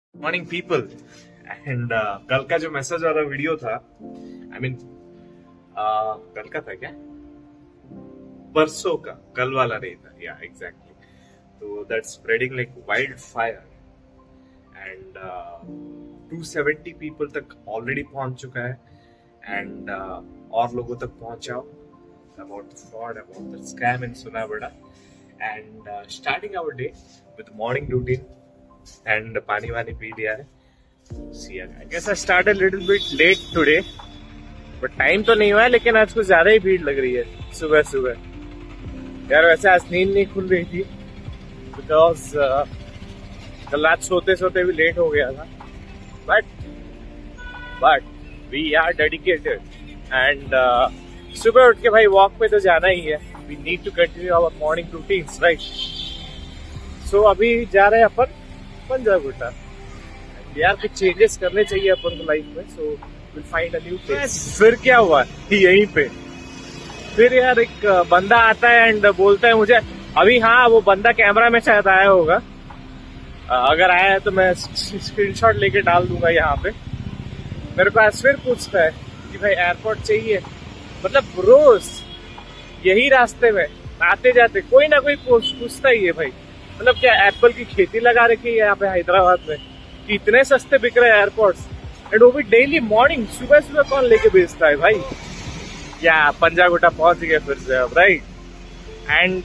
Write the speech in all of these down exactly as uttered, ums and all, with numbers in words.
Morning people and कल का जो मैसेज वाला वीडियो था, I I mean mean, uh, कल का था क्या, परसों का, कल वाला नहीं था, या एग्जैक्टली। तो that's spreading like wildfire and two seventy people तक ऑलरेडी पहुंच चुका है एंड uh, और लोगों तक पहुंचाओ about the fraud, about the scam in Sunawada and starting our day with morning routine and पानी वानी पी लिया है। See, I guess I started a little bit late today, but time तो नहीं हुआ है, लेकिन आज कुछ ज्यादा ही भीड़ लग रही है सुबह सुबह। यार वैसे आज नींद नहीं खुल रही थी बिकॉज uh, कल रात सोते सोते भी लेट हो गया था, but but we are dedicated and सुबह उठ के भाई वॉक पे तो जाना ही है। We need to continue our morning routines, right. So अभी जा रहे हैं अपन पंजागुट्टा। यार कुछ चेंजेस करने चाहिए अपन को लाइफ में, so will find a new place. फिर क्या हुआ यहीं पे, फिर यार एक बंदा आता है एंड बोलता है मुझे अभी, हाँ वो बंदा कैमरा में शायद आया होगा, अगर आया है तो मैं स्क्रीनशॉट लेके डाल दूंगा यहाँ पे। मेरे पास फिर पूछता है कि भाई एयरपोर्ट चाहिए, मतलब रोज यही रास्ते में आते जाते कोई ना कोई पूछता ही है भाई। मतलब क्या एप्पल की खेती लगा रखी है यहाँ पे हैदराबाद में कि इतने सस्ते बिक रहे हैं एयरपोर्ट्स, एंड वो भी डेली मॉर्निंग सुबह सुबह कौन लेके बेचता है भाई। या पंजागुट्टा पहुंच गए फिर से अब, right. And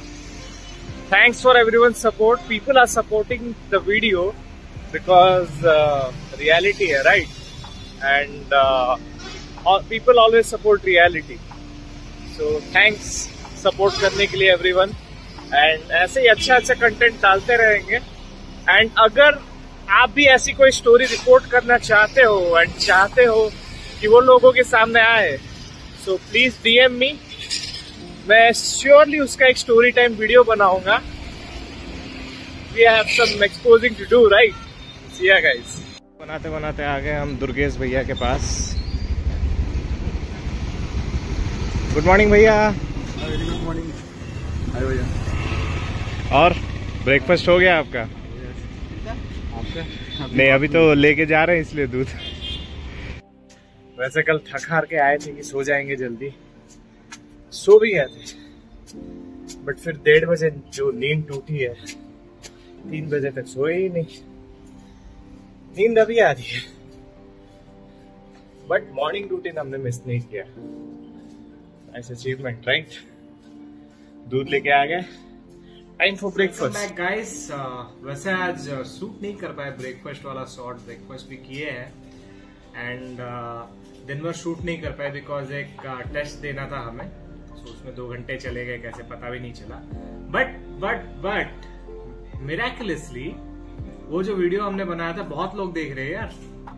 thanks for everyone support, people are supporting the video because reality है, right. And people always support reality, so thanks support करने के लिए एवरीवन। एंड ऐसे ही अच्छा अच्छा कंटेंट डालते रहेंगे। एंड अगर आप भी ऐसी कोई स्टोरी रिपोर्ट करना चाहते हो एंड चाहते हो कि वो लोगों के सामने आए, सो प्लीज डीएम मी, मैं श्योरली उसका एक स्टोरी टाइम वीडियो बनाऊंगा। We have some exposing to do, right. See ya guys. बनाते बनाते आ गए हम दुर्गेश भैया के पास। गुड मॉर्निंग भैया। Good morning. हाय भैया। और ब्रेकफास्ट हो गया आपका? आपका? नहीं, अभी तो लेके जा रहे हैं इसलिए दूध। वैसे कल थक हार के आए थे कि सो जाएंगे जल्दी, सो भी गए थे, बट फिर डेढ़ बजे जो नींद टूटी है, तीन बजे तक सोए ही नहीं। नींद अभी आ रही है, बट मॉर्निंग रूटीन हमने मिस नहीं किया। Nice achievement, right. दूध लेके आ गए, टाइम फॉर ब्रेकफास्ट। गाइस, वैसे आज सूट नहीं कर पाए ब्रेकफास्ट वाला शॉर्ट, ब्रेकफास्ट भी किए हैं एंड uh, दिन भर शूट नहीं कर पाए बिकॉज एक टेस्ट uh, देना था हमें, so उसमें दो घंटे चले गए, कैसे पता भी नहीं चला। बट बट बट मिरेकलसली वो जो वीडियो हमने बनाया था बहुत लोग देख रहे हैं यार।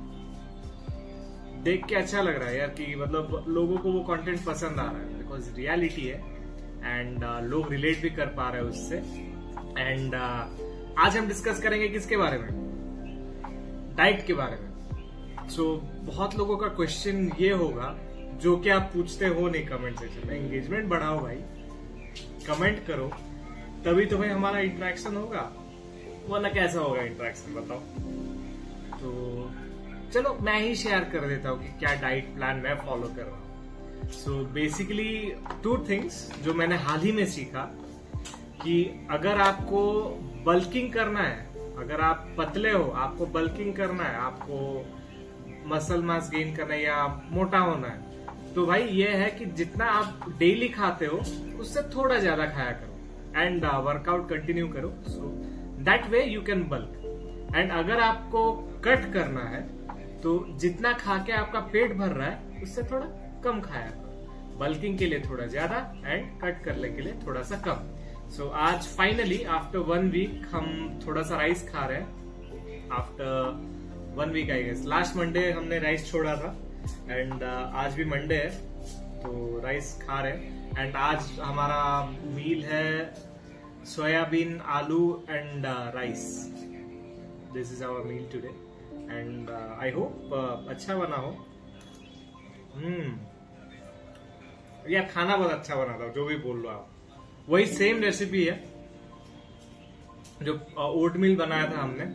देख के अच्छा लग रहा है यार कि मतलब लोगों को वो कंटेंट पसंद आ रहा है बिकॉज रियलिटी है एंड uh, लोग रिलेट भी कर पा रहे हैं उससे। एंड uh, आज हम डिस्कस करेंगे किसके बारे में? डाइट के बारे में। सो so, बहुत लोगों का क्वेश्चन ये होगा जो कि आप पूछते हो नहीं कमेंट सेक्शन में। एंगेजमेंट बढ़ाओ भाई, कमेंट करो, तभी तो भाई हमारा इंटरेक्शन होगा, वरना कैसा होगा इंटरेक्शन बताओ। तो चलो मैं ही शेयर कर देता हूँ कि क्या डाइट प्लान मैं फॉलो कर रहा हूँ। सो बेसिकली टू थिंग्स जो मैंने हाल ही में सीखा कि अगर आपको बल्किंग करना है, अगर आप पतले हो, आपको बल्किंग करना है, आपको मसल मास गेन करना है या मोटा होना है, तो भाई ये है कि जितना आप डेली खाते हो उससे थोड़ा ज्यादा खाया करो एंड वर्कआउट कंटिन्यू करो, so that way you can bulk. And अगर आपको कट करना है तो जितना खा के आपका पेट भर रहा है उससे थोड़ा कम खाया करो, बल्किंग के लिए थोड़ा ज्यादा एंड कट करने के लिए थोड़ा सा कम। सो so, आज फाइनली आफ्टर वन वीक हम थोड़ा सा राइस खा रहे हैं। After one week I guess, last Monday हमने राइस छोड़ा था एंड uh, आज भी मंडे है तो राइस खा रहे हैं। एंड आज हमारा मील है सोयाबीन, आलू and rice. This is our meal today and I hope अच्छा बना हो। हम्म यार खाना बहुत अच्छा बना था, जो भी बोल लो आप, वही सेम रेसिपी है जो ओट मिल बनाया था हमने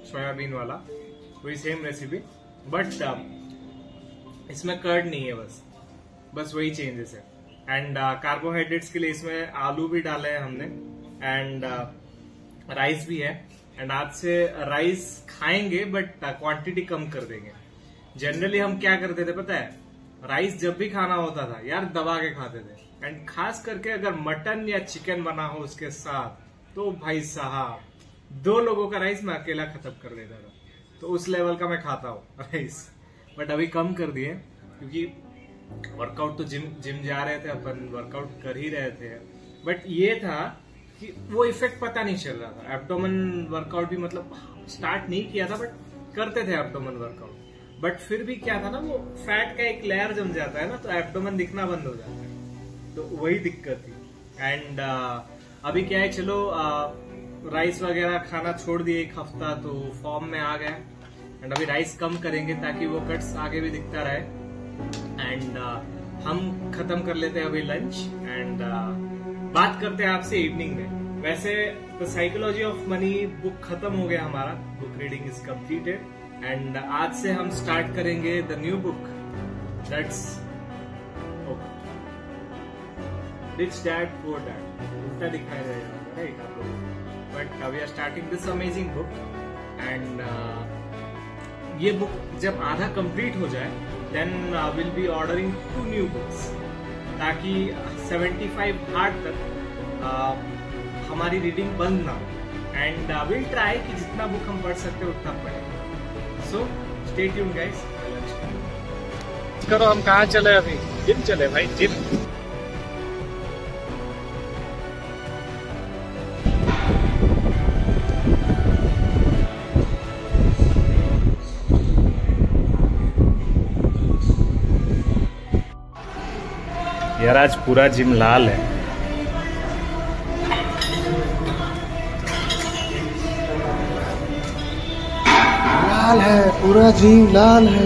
सोयाबीन वाला, वही सेम रेसिपी, बट इसमें कर्ड नहीं है, बस बस वही चेंजेस है। एंड कार्बोहाइड्रेट्स uh, के लिए इसमें आलू भी डाले हैं हमने, एंड राइस uh, भी है। एंड आज से राइस खाएंगे बट क्वांटिटी कम कर देंगे। जनरली हम क्या करते थे पता है, राइस जब भी खाना होता था यार दबा के खाते थे, एंड खास करके अगर मटन या चिकन बना हो उसके साथ तो भाई साहब दो लोगों का राइस मैं अकेला खत्म कर देता था। तो उस लेवल का मैं खाता हूँ राइस, बट अभी कम कर दिए क्योंकि वर्कआउट तो जिम जिम जा रहे थे अपन, वर्कआउट कर ही रहे थे। बट ये था कि वो इफेक्ट पता नहीं चल रहा था। एब्डोमेन वर्कआउट भी मतलब स्टार्ट नहीं किया था बट करते थे एब्डोमेन वर्कआउट, बट फिर भी क्या था ना, वो फैट का एक लेयर जम जाता है ना, तो एब्डोमेन दिखना बंद हो जाता है, तो वही दिक्कत थी। एंड uh, अभी क्या है, चलो uh, राइस वगैरह खाना छोड़ दिए एक हफ्ता, तो फॉर्म में आ गया। एंड अभी राइस कम करेंगे ताकि वो कट्स आगे भी दिखता रहे। एंड uh, हम खत्म कर लेते हैं अभी लंच, एंड uh, बात करते हैं आपसे इवनिंग में। वैसे the psychology of money book खत्म हो गया हमारा, book reading is completed, and आज से हम स्टार्ट करेंगे the new book, that's rich dad poor dad. उल्टा दिखाया जाएगा राइट आप लोग, but we are starting this amazing book. And ये बुक जब आधा कंप्लीट हो जाए then will be ordering two new books, ताकि पचहत्तर पार्ट तक uh, हमारी रीडिंग बंद ना हो। एंड विल ट्राई कि जितना बुक हम पढ़ सकते हैं उतना पढ़ें। So stay tuned guys. करो, हम कहाँ चले अभी? जिम चले भाई, जिम। यार आज पूरा जिम लाल है। लाल है, पूरा जिम लाल है।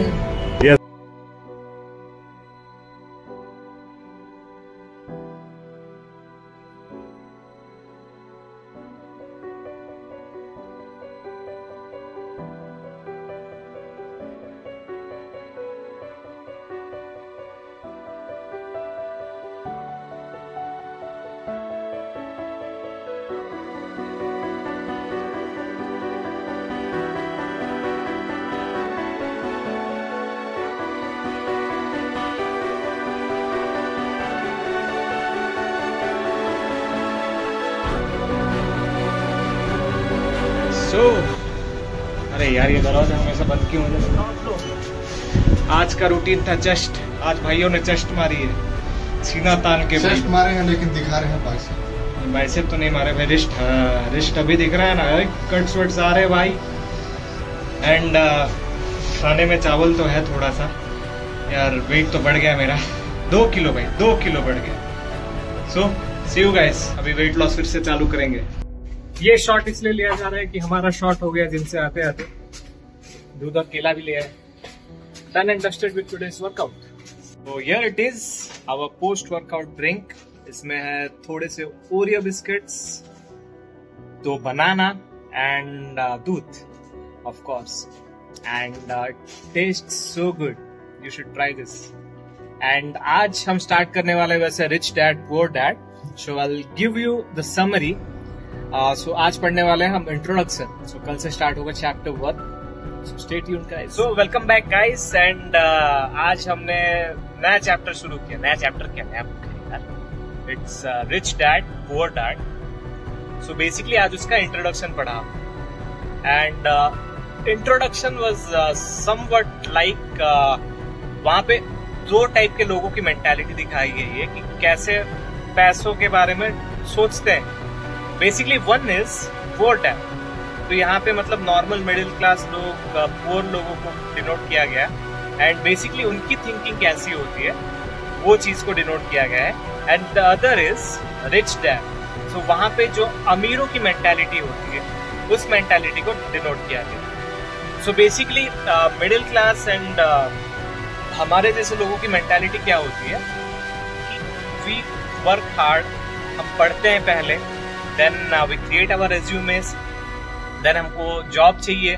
सो अरे यार ये दरवाजा हमेशा बंद क्यों हो जाता? आज का रूटीन था चेस्ट, आज भाइयों ने चेस्ट मारी है, सीना तान के। चेस्ट मारे हैं लेकिन दिखा रहे हैं बाइसेप। बाइसेप तो नहीं मारे भाई, रिस्ट, हाँ, रिस्ट अभी दिख रहा है ना, कट्स वट्स आ रहे भाई। एंड uh, खाने में चावल तो है थोड़ा सा यार, वेट तो बढ़ गया मेरा, दो किलो भाई, दो किलो बढ़ गया। सो सी यू गाइस, अभी वेट लॉस फिर से चालू करेंगे। ये शॉट इसलिए लिया जा रहा है कि हमारा शॉट हो गया जिम से आते आते, दूध और केला भी लिया है। Done and dusted with today's workout. तो here it is our post workout drink. इसमें है थोड़े से ओरियो बिस्किट्स, दो बनाना एंड दूध of course, and taste so good, you should try this. And आज हम स्टार्ट करने वाले वैसे rich dad poor dad, so I will give you the summary. So आज पढ़ने वाले हैं हम इंट्रोडक्शन, सो कल से स्टार्ट होगा chapter one, so stay tuned guys. So welcome back guys, and आज हमने नया चैप्टर शुरू किया। नया चैप्टर क्या, नया बुक है यार, it's rich dad poor dad. So basically आज उसका इंट्रोडक्शन पढ़ा, and introduction was something like, वहां पे दो टाइप के लोगों की मेंटालिटी दिखाई गई है कि कैसे पैसों के बारे में सोचते हैं। Basically one is poor dad, तो यहाँ पे मतलब नॉर्मल मिडिल क्लास लोग, पुअर लोगों को डिनोट किया गया, एंड बेसिकली उनकी थिंकिंग कैसी होती है वो चीज को डिनोट किया गया है। And the other is rich dad, so वहां पे जो अमीरों की मेंटालिटी होती है उस मेंटालिटी को डिनोट किया गया। So basically middle class and हमारे जैसे लोगों की मेंटालिटी क्या होती है कि वी वर्क हार्ड, हम पढ़ते हैं पहले, then we create our resumes, then हमको जॉब चाहिए,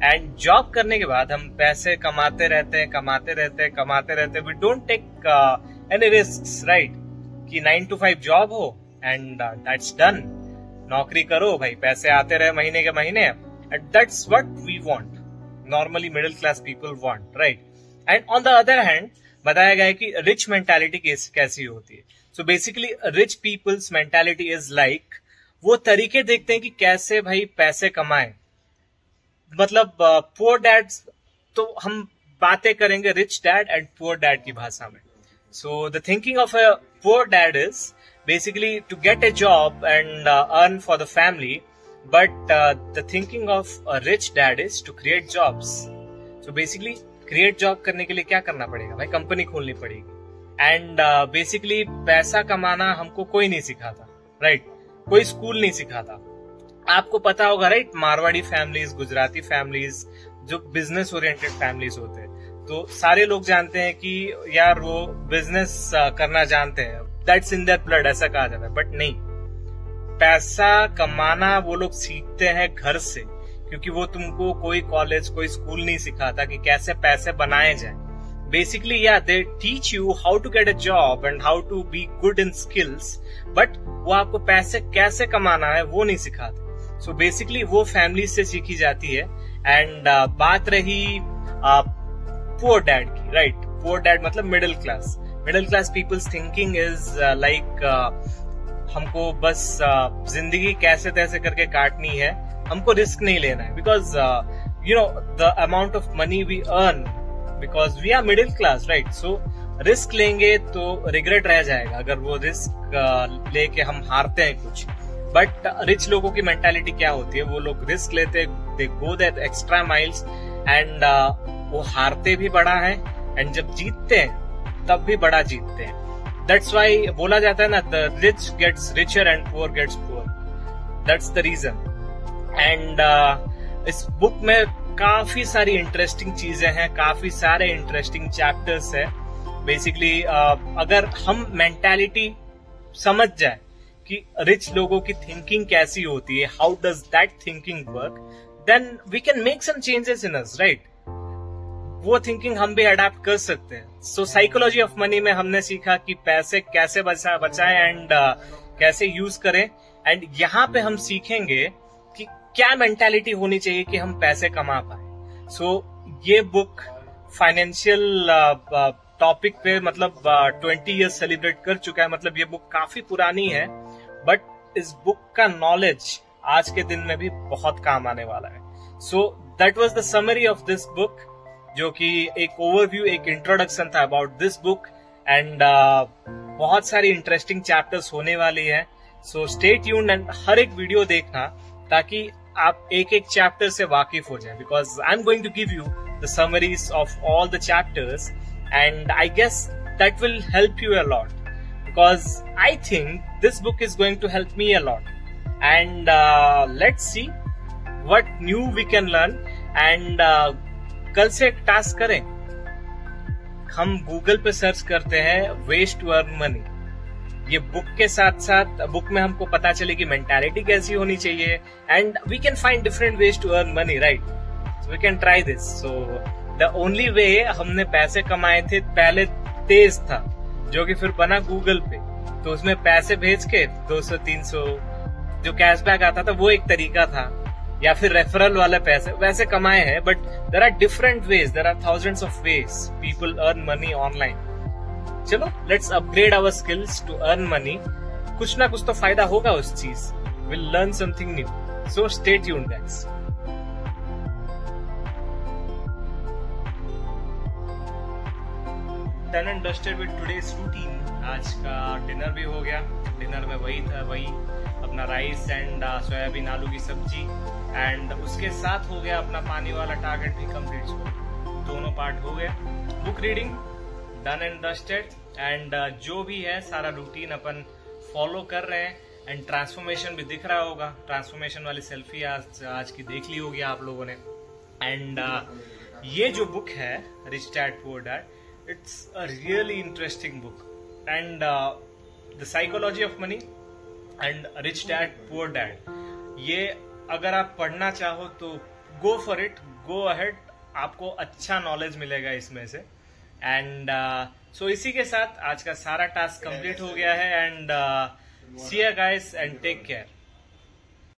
एंड जॉब करने के बाद हम पैसे कमाते रहते हैं कमाते रहते हैं कमाते रहते हैं we don't take any risk, right? कि नाइन टू फाइव जॉब हो एंड दैट्स डन, नौकरी करो भाई, पैसे आते रहे महीने के महीने, and that's what we want, normally middle class people want, right? And on the other hand बताया गया है कि रिच मेंटालिटी कैसी होती है. So basically rich people's mentality is like, वो तरीके देखते हैं कि कैसे भाई पैसे कमाएं. मतलब पुअर uh, डैड, तो हम बातें करेंगे rich dad and poor dad की भाषा में. So the thinking of a poor dad is basically to get a job and earn for the family, but the thinking of a rich dad is to create jobs. So basically create job करने के लिए क्या करना पड़ेगा भाई? Company खोलनी पड़ेगी. And basically uh, पैसा कमाना हमको कोई नहीं सिखाता, राइट right? कोई स्कूल नहीं सिखाता. आपको पता होगा, right? Marwari families, Gujarati families, जो बिजनेस ओरिएंटेड फैमिलीज होते हैं, तो सारे लोग जानते हैं कि यार वो बिजनेस uh, करना जानते हैं, दैट्स इन देयर ब्लड, ऐसा कहा जाता है. बट नहीं, पैसा कमाना वो लोग सीखते हैं घर से, क्योंकि वो तुमको कोई कॉलेज, कोई स्कूल नहीं सिखाता कि कैसे पैसे बनाए जाए. बेसिकली या they teach you how to get a job and how to be good in skills, but वो आपको पैसे कैसे कमाना है वो नहीं सिखाते. सो so बेसिकली वो फैमिली से सीखी जाती है. एंड uh, बात रही पुअर डैड की, राइट? पुअर डैड मतलब middle class. Middle class people's thinking is like हमको बस uh, जिंदगी कैसे तैसे करके काटनी है, हमको रिस्क नहीं लेना है. Because you know the amount of money we earn, because we are middle class, right? So risk लेंगे तो रिग्रेट रह जाएगा अगर वो रिस्क uh, लेके हम हारते हैं कुछ. बट रिच लोगों की मेंटालिटी क्या होती है? वो लोग रिस्क लेते, they go that extra miles, and वो हारते भी बड़ा है, एंड जब जीतते हैं तब भी बड़ा जीतते हैं. दैट्स वाई बोला जाता है ना, the rich gets richer and poor gets poor. That's the reason. And इस बुक में काफी सारी इंटरेस्टिंग चीजें हैं, काफी सारे इंटरेस्टिंग चैप्टर्स है. बेसिकली uh, अगर हम मेंटालिटी समझ जाए कि रिच लोगों की थिंकिंग कैसी होती है, how does that thinking work, then we can make some changes in us, right? वो थिंकिंग हम भी अडेप्ट कर सकते हैं. सो साइकोलॉजी ऑफ मनी में हमने सीखा कि पैसे कैसे बचा बचाएं एंड uh, कैसे यूज करें. एंड यहाँ पे हम सीखेंगे कि क्या मेंटालिटी होनी चाहिए कि हम पैसे कमा पाए. सो so, ये बुक फाइनेंशियल टॉपिक पे मतलब ट्वेंटी इयर्स सेलिब्रेट कर चुका है. मतलब ये बुक काफी पुरानी है, बट इस बुक का नॉलेज आज के दिन में भी बहुत काम आने वाला है. So that was the summary of this book, जो कि एक ओवरव्यू, एक इंट्रोडक्शन था अबाउट दिस बुक. एंड बहुत सारी इंटरेस्टिंग चैप्टर्स होने वाली है. सो स्टे ट्यून्ड एंड हर एक वीडियो देखना, ताकि आप एक एक चैप्टर से वाकिफ हो जाए. Because I am going to give you the summaries of all the chapters, and I guess that will help you a lot, because I think this book is going to help me a lot. And uh, let's see what new we can learn. And uh, कल से एक task करें, हम Google पे search करते हैं ways to earn money. ये book के साथ साथ बुक में हमको पता चले कि मेंटालिटी कैसी होनी चाहिए, and we can find different ways to earn money, right? So we can try this. So the only way हमने पैसे कमाए थे पहले तेज था, जो कि फिर बना गूगल पे. तो उसमें पैसे भेज के दो सौ तीन सौ जो कैशबैक आता था वो एक तरीका था, या फिर रेफरल वाले पैसे वैसे कमाए हैं. But there are different ways, there are thousands of ways people earn money online. चलो let's upgrade our skills to earn money. कुछ ना कुछ तो फायदा होगा उस चीज. Will learn something new. So stay tuned guys. Done and dusted with today's routine. आज का डिनर भी हो गया. डिनर में वही था, वही अपना राइस एंड सोयाबीन आलू की सब्जी, एंड उसके साथ हो गया अपना पानी वाला टारगेट भी कंप्लीट. दोनों पार्ट हो गए. Book reading done and dusted, and जो भी है सारा रूटीन अपन फॉलो कर रहे हैं. एंड ट्रांसफॉर्मेशन भी दिख रहा होगा. ट्रांसफॉर्मेशन वाली सेल्फी आज आज की देख ली होगी आप लोगों ने. एंड uh, ये जो बुक है rich dad poor dad, it's a really interesting book. And uh, the psychology of money and rich dad poor dad, ये अगर आप पढ़ना चाहो तो go for it, go ahead, आपको अच्छा नॉलेज मिलेगा इसमें से। एंड सो इसी के साथ आज का सारा टास्क कंप्लीट हो गया है। And see you guys and take care.